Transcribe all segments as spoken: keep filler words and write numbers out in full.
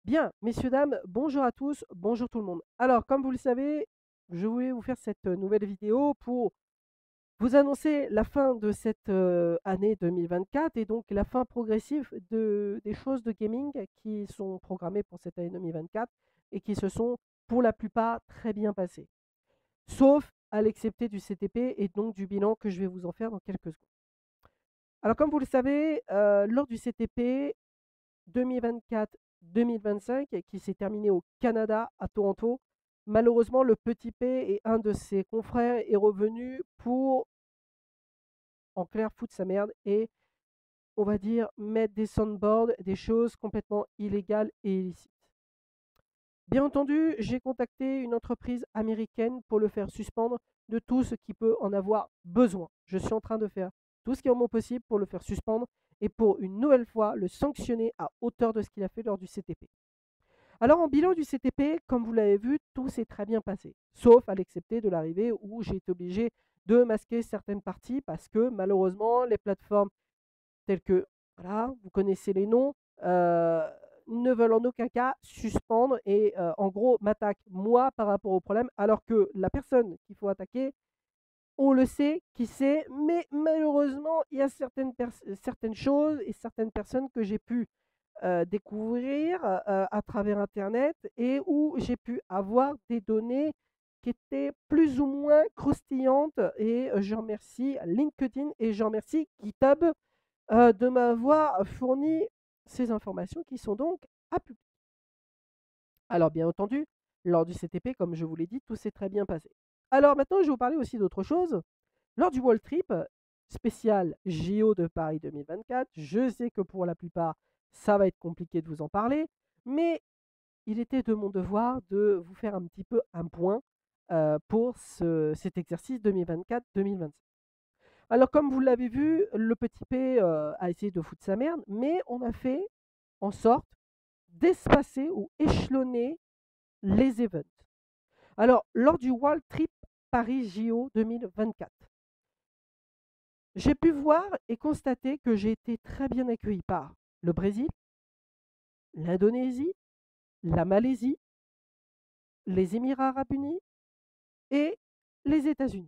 Bien, messieurs, dames, bonjour à tous, bonjour tout le monde. Alors, comme vous le savez, je voulais vous faire cette euh, nouvelle vidéo pour vous annoncer la fin de cette euh, année deux mille vingt-quatre et donc la fin progressive de, des choses de gaming qui sont programmées pour cette année deux mille vingt-quatre et qui se sont pour la plupart très bien passées. Sauf à l'excepté du C T P et donc du bilan que je vais vous en faire dans quelques secondes. Alors, comme vous le savez, euh, lors du C T P, deux mille vingt-quatre-deux mille vingt-cinq qui s'est terminé au Canada, à Toronto. Malheureusement, le petit P et un de ses confrères est revenu pour, en clair, foutre sa merde et, on va dire, mettre des soundboards, des choses complètement illégales et illicites. Bien entendu, j'ai contacté une entreprise américaine pour le faire suspendre de tout ce qui peut en avoir besoin. Je suis en train de faire tout ce qui est en mon possible pour le faire suspendre et pour une nouvelle fois le sanctionner à hauteur de ce qu'il a fait lors du C T P. Alors en bilan du C T P, comme vous l'avez vu, tout s'est très bien passé, sauf à l'excepté de l'arrivée où j'ai été obligé de masquer certaines parties parce que malheureusement les plateformes telles que, voilà, vous connaissez les noms, euh, ne veulent en aucun cas suspendre et euh, en gros m'attaquent moi par rapport au problème alors que la personne qu'il faut attaquer, on le sait, qui c'est, mais malheureusement il y a certaines, certaines choses et certaines personnes que j'ai pu euh, découvrir euh, à travers Internet et où j'ai pu avoir des données qui étaient plus ou moins croustillantes. Et euh, je remercie LinkedIn et je remercie GitHub euh, de m'avoir fourni ces informations qui sont donc à publier. Alors bien entendu, lors du C T P, comme je vous l'ai dit, tout s'est très bien passé. Alors maintenant, je vais vous parler aussi d'autre chose. Lors du World Trip spécial J O de Paris deux mille vingt-quatre, je sais que pour la plupart, ça va être compliqué de vous en parler, mais il était de mon devoir de vous faire un petit peu un point euh, pour ce- cet exercice deux mille vingt-quatre deux mille vingt-cinq. Alors comme vous l'avez vu, le petit P euh, a essayé de foutre sa merde, mais on a fait en sorte d'espacer ou échelonner les events. Alors, lors du World Trip Paris J O deux mille vingt-quatre, j'ai pu voir et constater que j'ai été très bien accueilli par le Brésil, l'Indonésie, la Malaisie, les Émirats arabes unis et les États-Unis.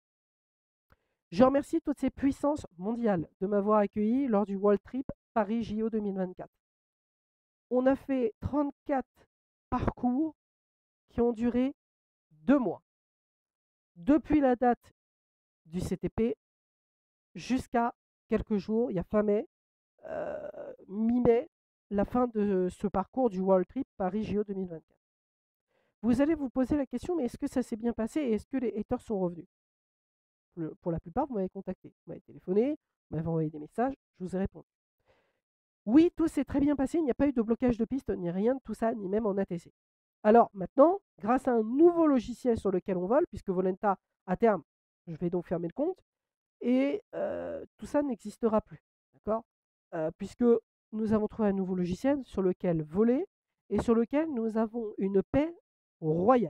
Je remercie toutes ces puissances mondiales de m'avoir accueilli lors du World Trip Paris J O deux mille vingt-quatre. On a fait trente-quatre parcours qui ont duré deux mois, depuis la date du C T P jusqu'à quelques jours, il y a fin mai, euh, mi-mai, la fin de ce parcours du World Trip Paris J O deux mille vingt-quatre. Vous allez vous poser la question, mais est-ce que ça s'est bien passé et est-ce que les haters sont revenus? Le- Pour la plupart, vous m'avez contacté, vous m'avez téléphoné, vous m'avez envoyé des messages, je vous ai répondu. Oui, tout s'est très bien passé, il n'y a pas eu de blocage de piste, ni rien de tout ça, ni même en A T C. Alors maintenant, grâce à un nouveau logiciel sur lequel on vole, puisque Volenta, à terme, je vais donc fermer le compte, et euh, tout ça n'existera plus. D'accord. Euh, Puisque nous avons trouvé un nouveau logiciel sur lequel voler et sur lequel nous avons une paix royale.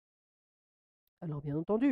Alors bien entendu,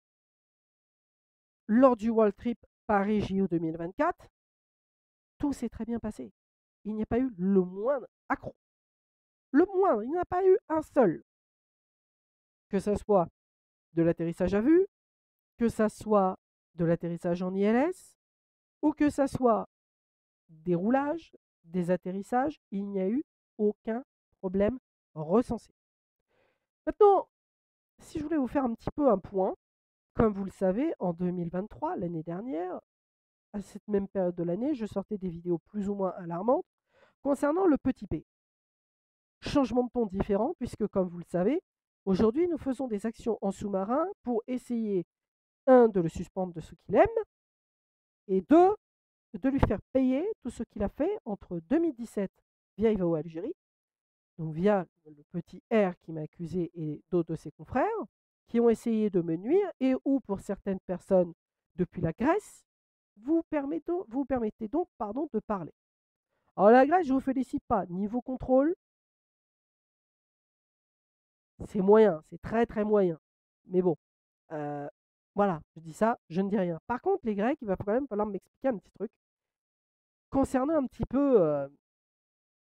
lors du World Trip Paris J O deux mille vingt-quatre, tout s'est très bien passé. Il n'y a pas eu le moindre accroc. Le moindre, il n'y en a pas eu un seul. Que ce soit de l'atterrissage à vue, que ce soit de l'atterrissage en I L S, ou que ce soit des roulages, des atterrissages, il n'y a eu aucun problème recensé. Maintenant, si je voulais vous faire un petit peu un point, comme vous le savez, en deux mille vingt-trois, l'année dernière, à cette même période de l'année, je sortais des vidéos plus ou moins alarmantes concernant le petit P. Changement de ton différent, puisque comme vous le savez, aujourd'hui, nous faisons des actions en sous-marin pour essayer, un, de le suspendre de ce qu'il aime, et deux, de lui faire payer tout ce qu'il a fait entre deux mille dix-sept via Ivao Algérie, donc via le petit R qui m'a accusé et d'autres de ses confrères, qui ont essayé de me nuire et ou pour certaines personnes depuis la Grèce, vous permettez, vous permettez donc pardon, de parler. Alors la Grèce, je ne vous félicite pas. Niveau contrôle, c'est moyen, c'est très très moyen. Mais bon, euh, voilà, je dis ça, je ne dis rien. Par contre, les Grecs, il va quand même falloir m'expliquer un petit truc concernant un petit peu euh,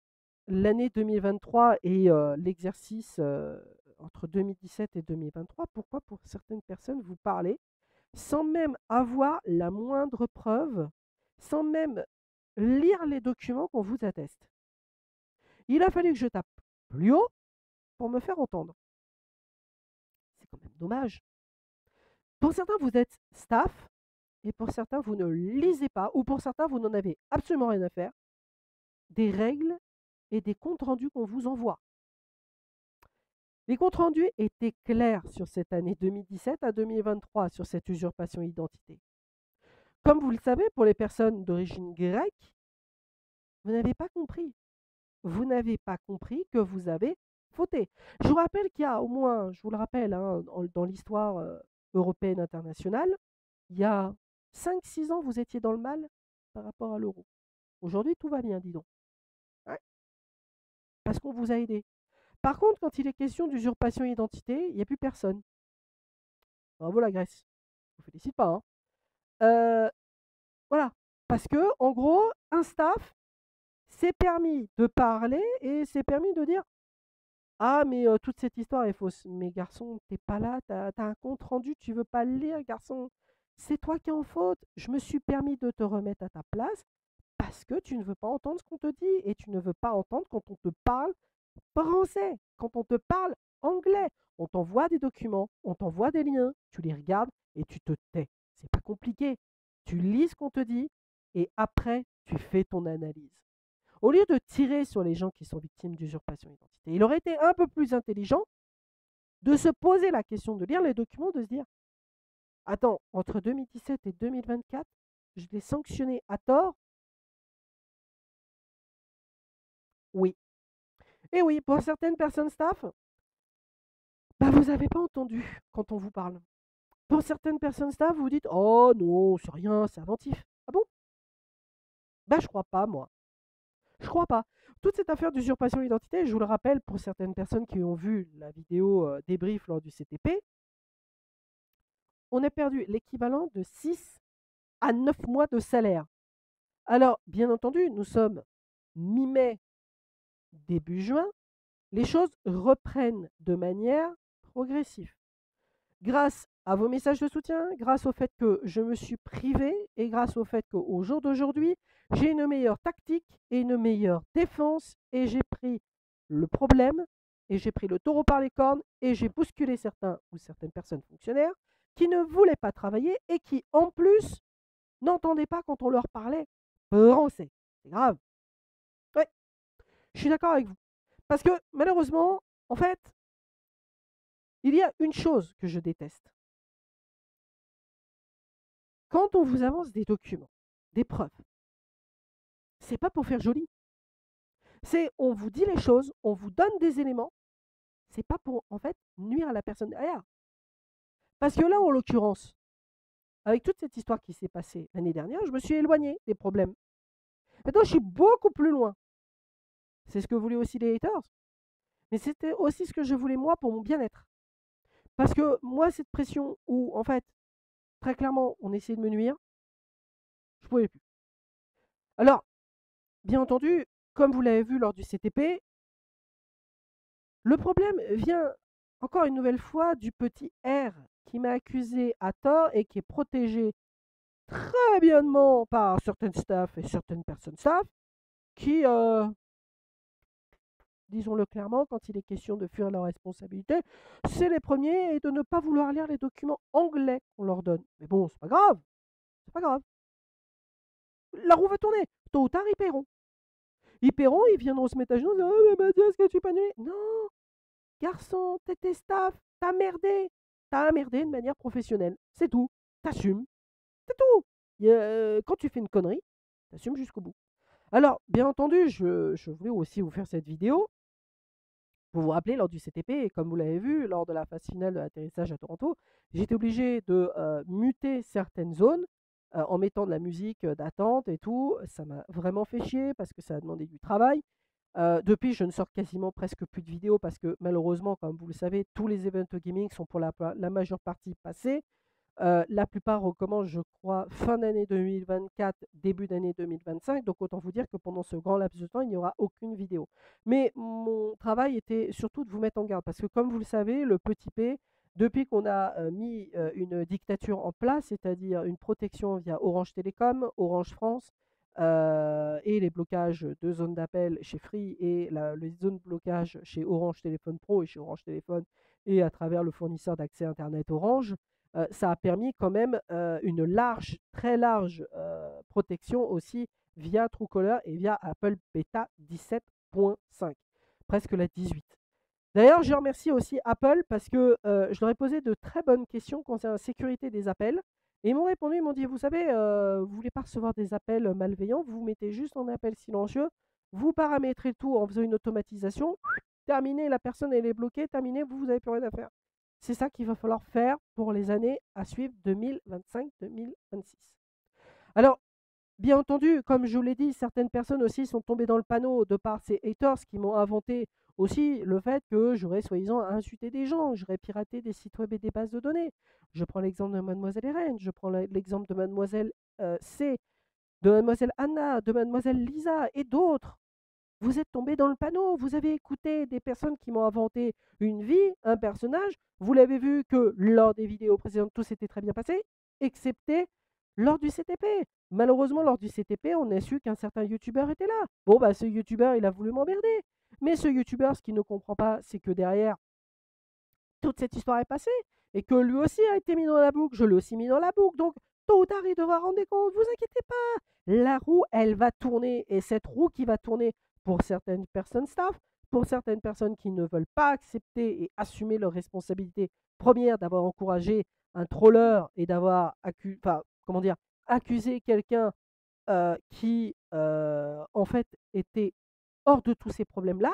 l'année deux mille vingt-trois et euh, l'exercice euh, entre deux mille dix-sept et deux mille vingt-trois, pourquoi pour certaines personnes vous parlez sans même avoir la moindre preuve, sans même lire les documents qu'on vous atteste. Il a fallu que je tape plus haut pour me faire entendre. C'est quand même dommage. Pour certains, vous êtes staff, et pour certains, vous ne lisez pas, ou pour certains, vous n'en avez absolument rien à faire, des règles et des comptes rendus qu'on vous envoie. Les comptes rendus étaient clairs sur cette année deux mille dix-sept à deux mille vingt-trois, sur cette usurpation d'identité. Comme vous le savez, pour les personnes d'origine grecque, vous n'avez pas compris. Vous n'avez pas compris que vous avez fauté. Je vous rappelle qu'il y a au moins, je vous le rappelle, hein, dans, dans l'histoire euh, européenne internationale, il y a cinq six ans, vous étiez dans le mal par rapport à l'euro. Aujourd'hui, tout va bien, dis donc. Ouais, parce qu'on vous a aidé. Par contre, quand il est question d'usurpation d'identité, il n'y a plus personne. Bravo la Grèce. Je vous félicite pas. Hein. Euh, voilà. Parce que, en gros, un staff s'est permis de parler et s'est permis de dire ah, mais euh, toute cette histoire est fausse. Mais garçon, t'es pas là, t'as as un compte rendu, tu veux pas le lire, garçon. C'est toi qui es en faute. Je me suis permis de te remettre à ta place parce que tu ne veux pas entendre ce qu'on te dit et tu ne veux pas entendre quand on te parle français, quand on te parle anglais. On t'envoie des documents, on t'envoie des liens, tu les regardes et tu te tais. C'est pas compliqué. Tu lis ce qu'on te dit et après, tu fais ton analyse. Au lieu de tirer sur les gens qui sont victimes d'usurpation d'identité, il aurait été un peu plus intelligent de se poser la question, de lire les documents, de se dire attends, entre deux mille dix-sept et deux mille vingt-quatre, je l'ai sanctionné à tort. Oui. Et oui, pour certaines personnes staff, bah vous n'avez pas entendu quand on vous parle. Pour certaines personnes staff, vous dites oh non, c'est rien, c'est inventif. Ah bon? Bah je crois pas, moi. Je crois pas. Toute cette affaire d'usurpation d'identité, je vous le rappelle pour certaines personnes qui ont vu la vidéo euh, débrief lors du C T P, on a perdu l'équivalent de six à neuf mois de salaire. Alors, bien entendu, nous sommes mi-mai, début juin, les choses reprennent de manière progressive. Grâce à vos messages de soutien, grâce au fait que je me suis privé et grâce au fait qu'au jour d'aujourd'hui, j'ai une meilleure tactique et une meilleure défense et j'ai pris le problème et j'ai pris le taureau par les cornes et j'ai bousculé certains ou certaines personnes fonctionnaires qui ne voulaient pas travailler et qui, en plus, n'entendaient pas quand on leur parlait français. C'est grave. Ouais, je suis d'accord avec vous. Parce que malheureusement, en fait, il y a une chose que je déteste. Quand on vous avance des documents, des preuves, c'est pas pour faire joli. C'est on vous dit les choses, on vous donne des éléments. C'est pas pour en fait nuire à la personne derrière. Parce que là, en l'occurrence, avec toute cette histoire qui s'est passée l'année dernière, je me suis éloigné des problèmes. Maintenant, je suis beaucoup plus loin. C'est ce que voulaient aussi les haters. Mais c'était aussi ce que je voulais moi pour mon bien-être. Parce que moi, cette pression où, en fait, très clairement, on essayait de me nuire, je ne pouvais plus. Alors, bien entendu, comme vous l'avez vu lors du C T P, le problème vient encore une nouvelle fois du petit R qui m'a accusé à tort et qui est protégé très bienement par certaines staff et certaines personnes staff qui, euh, disons-le clairement, quand il est question de fuir leurs responsabilités, c'est les premiers et de ne pas vouloir lire les documents anglais qu'on leur donne. Mais bon, c'est pas grave, c'est pas grave. La roue va tourner, tôt ou tard ils paieront. Ils paieront, ils viendront se mettre à genoux, oh mais Mathias, est-ce que tu peux annuler? Non, garçon, t'étais staff, t'as merdé, t'as merdé de manière professionnelle, c'est tout, t'assumes, c'est tout. Et, euh, quand tu fais une connerie, t'assumes jusqu'au bout. Alors, bien entendu, je, je voulais aussi vous faire cette vidéo. Vous vous rappelez, lors du C T P, et comme vous l'avez vu, lors de la phase finale de l'atterrissage à Toronto, j'étais obligé de euh, muter certaines zones euh, en mettant de la musique d'attente et tout. Ça m'a vraiment fait chier parce que ça a demandé du travail. Euh, depuis, je ne sors quasiment presque plus de vidéos parce que malheureusement, comme vous le savez, tous les events gaming sont pour la, la majeure partie passés. Euh, la plupart recommandent, je crois, fin d'année deux mille vingt-quatre, début d'année deux mille vingt-cinq. Donc autant vous dire que pendant ce grand laps de temps, il n'y aura aucune vidéo. Mais mon travail était surtout de vous mettre en garde parce que comme vous le savez, le petit P, depuis qu'on a euh, mis euh, une dictature en place, c'est-à-dire une protection via Orange Télécom, Orange France, euh, et les blocages de zones d'appel chez Free et la, les zones de blocage chez Orange Téléphone Pro et chez Orange Téléphone et à travers le fournisseur d'accès Internet Orange, euh, ça a permis quand même euh, une large, très large euh, protection aussi via Truecaller et via Apple Beta dix-sept point cinq, presque la dix-huit. D'ailleurs, je remercie aussi Apple parce que euh, je leur ai posé de très bonnes questions concernant la sécurité des appels. Et ils m'ont répondu, ils m'ont dit, vous savez, euh, vous ne voulez pas recevoir des appels malveillants, vous vous mettez juste en appel silencieux, vous paramétrez tout en faisant une automatisation, terminé, la personne elle est bloquée, terminé, vous, vous n'avez plus rien à faire. C'est ça qu'il va falloir faire pour les années à suivre deux mille vingt-cinq deux mille vingt-six. Alors, bien entendu, comme je vous l'ai dit, certaines personnes aussi sont tombées dans le panneau de par ces haters qui m'ont inventé aussi le fait que j'aurais soi-disant insulté des gens, j'aurais piraté des sites web et des bases de données. Je prends l'exemple de Mademoiselle Irène, je prends l'exemple de Mademoiselle euh, C, de Mademoiselle Anna, de Mademoiselle Lisa et d'autres. Vous êtes tombé dans le panneau, vous avez écouté des personnes qui m'ont inventé une vie, un personnage. Vous l'avez vu que lors des vidéos précédentes, tout s'était très bien passé, excepté lors du C T P. Malheureusement, lors du C T P, on a su qu'un certain youtubeur était là. Bon, bah, ce youtubeur, il a voulu m'emmerder. Mais ce youtubeur, ce qu'il ne comprend pas, c'est que derrière, toute cette histoire est passée et que lui aussi a été mis dans la boucle. Je l'ai aussi mis dans la boucle. Donc, tôt ou tard, il devra rendre compte. Vous inquiétez pas. La roue, elle va tourner. Et cette roue qui va tourner pour certaines personnes staff, pour certaines personnes qui ne veulent pas accepter et assumer leur responsabilité première d'avoir encouragé un troller et d'avoir accu enfin, comment dire, accusé quelqu'un euh, qui, euh, en fait, était hors de tous ces problèmes-là,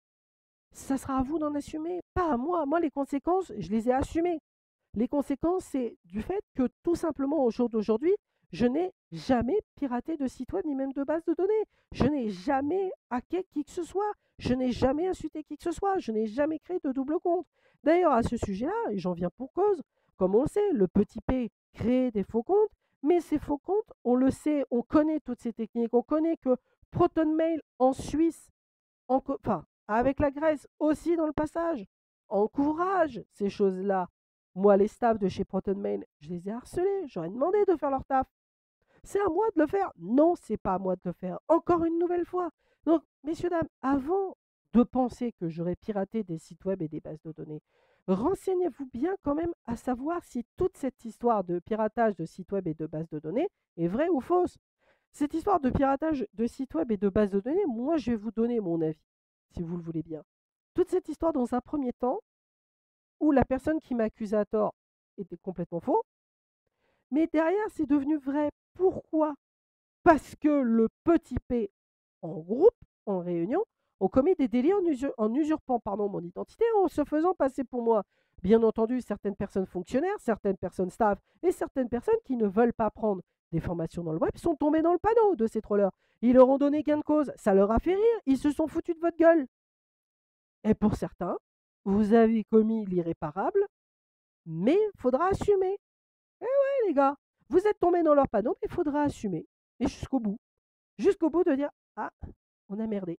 ça sera à vous d'en assumer, pas à moi. Moi, les conséquences, je les ai assumées. Les conséquences, c'est du fait que tout simplement au jour d'aujourd'hui, je n'ai jamais piraté de site web ni même de base de données. Je n'ai jamais hacké qui que ce soit. Je n'ai jamais insulté qui que ce soit. Je n'ai jamais créé de double compte. D'ailleurs, à ce sujet-là, et j'en viens pour cause, comme on le sait, le petit P crée des faux comptes, mais ces faux comptes, on le sait, on connaît toutes ces techniques. On connaît que ProtonMail en Suisse, en, enfin, avec la Grèce aussi dans le passage, encourage ces choses-là. Moi, les staffs de chez ProtonMail, je les ai harcelés. J'aurais demandé de faire leur taf. C'est à moi de le faire. Non, c'est pas à moi de le faire. Encore une nouvelle fois. Donc, messieurs, dames, avant de penser que j'aurais piraté des sites web et des bases de données, renseignez-vous bien quand même à savoir si toute cette histoire de piratage de sites web et de bases de données est vraie ou fausse. Cette histoire de piratage de sites web et de bases de données, moi, je vais vous donner mon avis, si vous le voulez bien. Toute cette histoire, dans un premier temps, où la personne qui m'accusait à tort était complètement faux, mais derrière, c'est devenu vrai. Pourquoi? Parce que le petit P, en groupe, en réunion, ont commis des délits en, usur en usurpant pardon, mon identité, en se faisant passer pour moi. Bien entendu, certaines personnes fonctionnaires, certaines personnes staff et certaines personnes qui ne veulent pas prendre des formations dans le web sont tombées dans le panneau de ces trollers. Ils leur ont donné gain de cause, ça leur a fait rire, ils se sont foutus de votre gueule. Et pour certains, vous avez commis l'irréparable, mais il faudra assumer. Eh ouais, les gars, vous êtes tombés dans leur panneau, mais il faudra assumer. Et jusqu'au bout. Jusqu'au bout de dire, ah, on a merdé.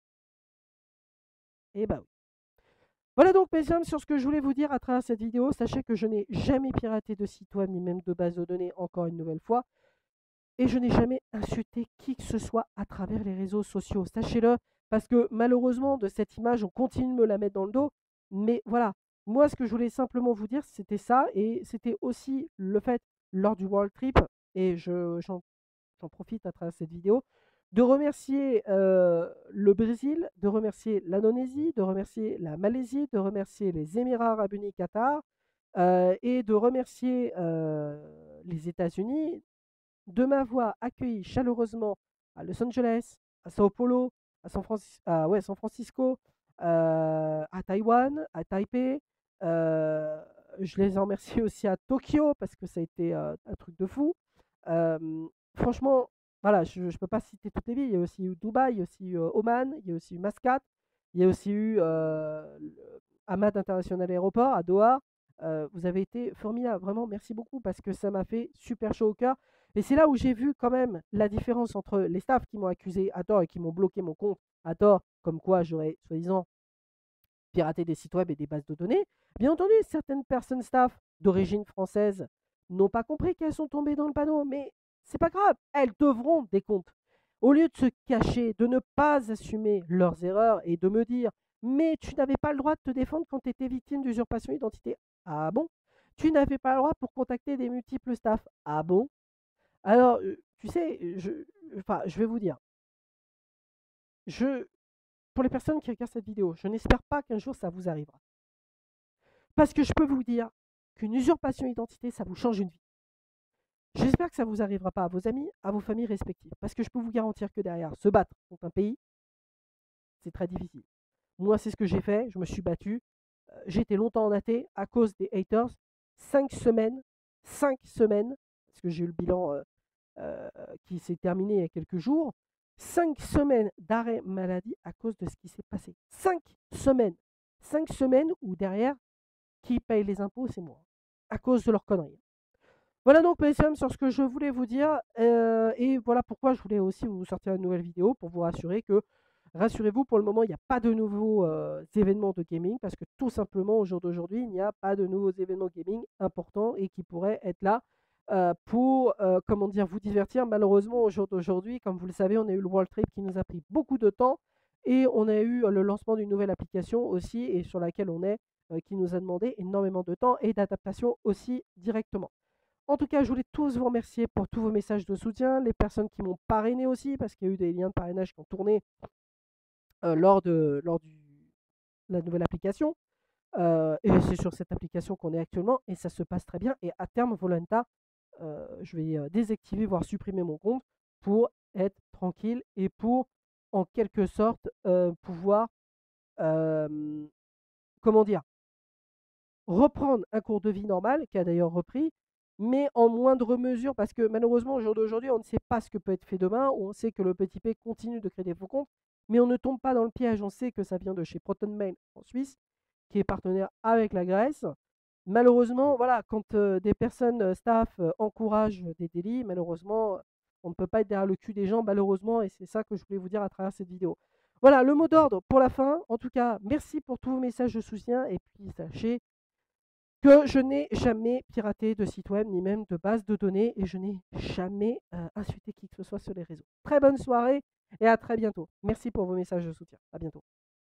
Et bah oui. Voilà donc, mes amis, sur ce que je voulais vous dire à travers cette vidéo. Sachez que je n'ai jamais piraté de site web, ni même de base de données, encore une nouvelle fois. Et je n'ai jamais insulté qui que ce soit à travers les réseaux sociaux. Sachez-le, parce que malheureusement, de cette image, on continue de me la mettre dans le dos. Mais voilà, moi, ce que je voulais simplement vous dire, c'était ça. Et c'était aussi le fait, lors du World Trip, et je, j'en, j'en profite à travers cette vidéo, de remercier euh, le Brésil, de remercier l'Indonésie, de remercier la Malaisie, de remercier les Émirats Arabes Unis, Qatar, euh, et de remercier euh, les États-Unis de m'avoir accueilli chaleureusement à Los Angeles, à Sao Paulo, à San, Francis à, ouais, San Francisco, euh, à Taïwan, à Taipei. Euh, je les remercie aussi à Tokyo parce que ça a été euh, un truc de fou. Euh, franchement, voilà, je ne peux pas citer toutes les villes. Il y a aussi eu Dubaï, il y a aussi eu euh, Oman, il y a aussi eu Mascate, il y a aussi eu euh, Hamad International Aéroport à Doha. euh, vous avez été formidable, vraiment, merci beaucoup parce que ça m'a fait super chaud au cœur. Et c'est là où j'ai vu quand même la différence entre les staffs qui m'ont accusé à tort et qui m'ont bloqué mon compte à tort, comme quoi j'aurais soi-disant pirater des sites web et des bases de données. Bien entendu, certaines personnes staff d'origine française n'ont pas compris qu'elles sont tombées dans le panneau, mais c'est pas grave, elles devront des comptes. Au lieu de se cacher, de ne pas assumer leurs erreurs et de me dire mais tu n'avais pas le droit de te défendre quand tu étais victime d'usurpation d'identité. Ah bon? Tu n'avais pas le droit pour contacter des multiples staffs. Ah bon? Alors, euh, tu sais, je, enfin, je vais vous dire, je, pour les personnes qui regardent cette vidéo, je n'espère pas qu'un jour ça vous arrivera. Parce que je peux vous dire qu'une usurpation d'identité, ça vous change une vie. J'espère que ça ne vous arrivera pas à vos amis, à vos familles respectives. Parce que je peux vous garantir que derrière, se battre contre un pays, c'est très difficile. Moi, c'est ce que j'ai fait. Je me suis battu. Euh, J'ai été longtemps en athée à cause des haters. Cinq semaines, cinq semaines, parce que j'ai eu le bilan euh, euh, qui s'est terminé il y a quelques jours. Cinq semaines d'arrêt maladie à cause de ce qui s'est passé. Cinq semaines. Cinq semaines où derrière, qui paye les impôts, c'est moi. À cause de leurs conneries. Voilà donc, messieurs, sur ce que je voulais vous dire. Euh, et voilà pourquoi je voulais aussi vous sortir une nouvelle vidéo pour vous rassurer que, rassurez-vous, pour le moment, il n'y a pas de nouveaux euh, événements de gaming parce que tout simplement, au jour d'aujourd'hui, il n'y a pas de nouveaux événements gaming importants et qui pourraient être là euh, pour, euh, comment dire, vous divertir. Malheureusement, au jour d'aujourd'hui, comme vous le savez, on a eu le World Trip qui nous a pris beaucoup de temps et on a eu le lancement d'une nouvelle application aussi et sur laquelle on est, euh, qui nous a demandé énormément de temps et d'adaptation aussi directement. En tout cas, je voulais tous vous remercier pour tous vos messages de soutien, les personnes qui m'ont parrainé aussi, parce qu'il y a eu des liens de parrainage qui ont tourné euh, lors, de, lors du, de la nouvelle application. Euh, et c'est sur cette application qu'on est actuellement, et ça se passe très bien. Et à terme, Volanta, euh, je vais euh, désactiver, voire supprimer mon compte pour être tranquille et pour, en quelque sorte, euh, pouvoir, euh, comment dire, reprendre un cours de vie normal, qui a d'ailleurs repris, mais en moindre mesure, parce que malheureusement, au jour d'aujourd'hui, on ne sait pas ce que peut être fait demain, ou on sait que le petit P continue de créer des faux comptes, mais on ne tombe pas dans le piège. On sait que ça vient de chez ProtonMail en Suisse, qui est partenaire avec la Grèce. Malheureusement, voilà, quand euh, des personnes euh, staff euh, encouragent des délits, malheureusement, on ne peut pas être derrière le cul des gens, malheureusement, et c'est ça que je voulais vous dire à travers cette vidéo. Voilà, le mot d'ordre pour la fin. En tout cas, merci pour tous vos messages de soutien, et puis sachez que je n'ai jamais piraté de site web ni même de base de données et je n'ai jamais euh, insulté qui que ce soit sur les réseaux. Très bonne soirée et à très bientôt. Merci pour vos messages de soutien. À bientôt.